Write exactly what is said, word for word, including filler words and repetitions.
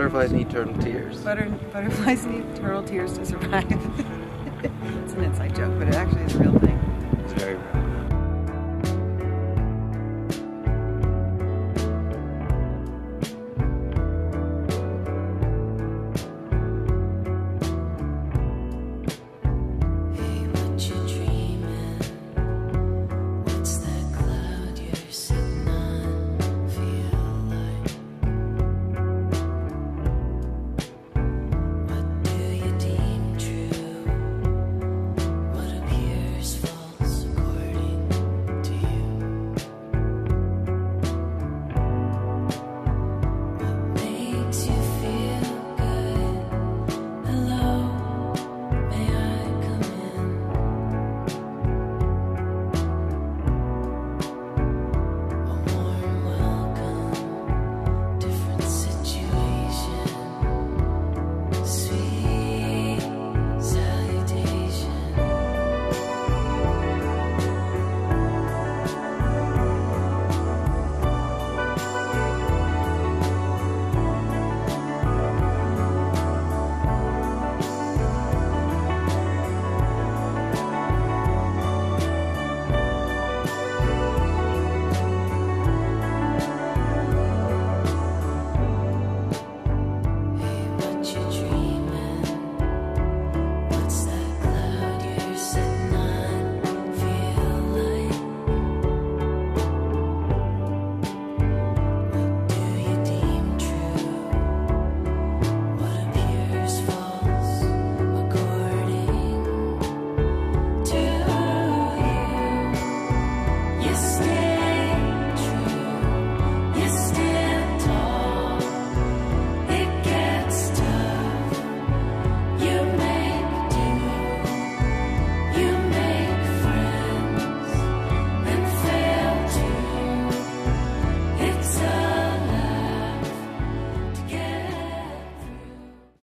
Butterflies need turtle tears. Butter, butterflies need turtle tears to survive. It's an inside joke, but it actually is a real thing. It's very real. Yes.